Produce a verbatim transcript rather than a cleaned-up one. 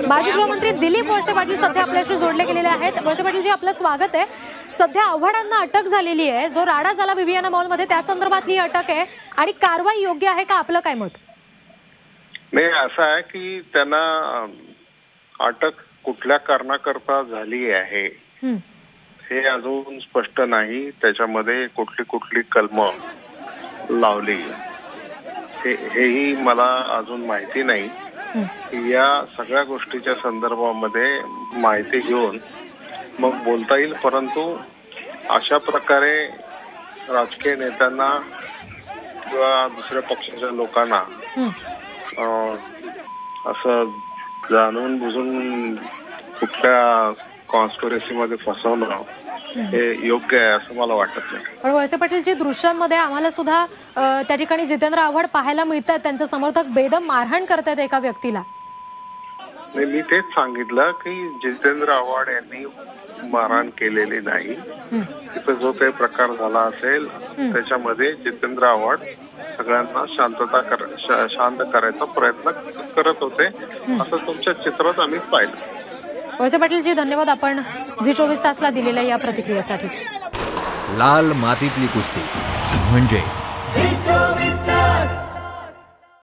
माजी गृहमंत्री दिलीप वळसे पाटील सध्या आपल्याशी जोडले गेलेले आहेत। वळसे पाटील जी, आपलं स्वागत आहे। सध्या आव्हाडांना अटक झालेली आहे, जो राडा झाला विवियाना मॉलमध्ये त्या संदर्भातली अटक आहे आणि कारवाई योग्य आहे का, आपलं काय मत? नाही, असं आहे की त्यांना अटक कुठल्या कारणाकरता झाली आहे हे अजून स्पष्ट नाही। त्याच्यामध्ये कुठली कुठली कलम लावली हेही मला अजून माहिती नाही। या सगळ्या गोष्टीच्या संदर्भामध्ये माहिती घेऊन मग बोलता येईल, परंतु अशा प्रकारे राजकीय नेत्यांना किंवा दुसऱ्या पक्षाच्या लोकांना असं जाणून बुजून कुठल्या कॉन्स्पिरसीमध्ये फसवणं हे योग्य आहे असं मला वाटत नाही। पण वळसे पाटील जी, दृश्यांमध्ये आम्हाला सुद्धा त्या ठिकाणी जितेंद्र आव्हाड पाहायला मिळतात, त्यांचे समर्थक बेदम मारहाण करतात एका व्यक्तीला। नाही, मी तेच सांगितलं की जितेंद्र आव्हाड यांनी मारहाण केलेली नाही। तिथं जो काही प्रकार झाला असेल त्याच्यामध्ये जितेंद्र आव्हाड सगळ्यांना शांतता कर शांत करायचा प्रयत्न करत होते, असं तुमच्या चित्रात आम्ही पाहिलं। वळसे पाटील जी, धन्यवाद आपण झी चोवीस तासला दिलेल्या या प्रतिक्रियेसाठी। लाल मातीतली कुस्ती म्हणजे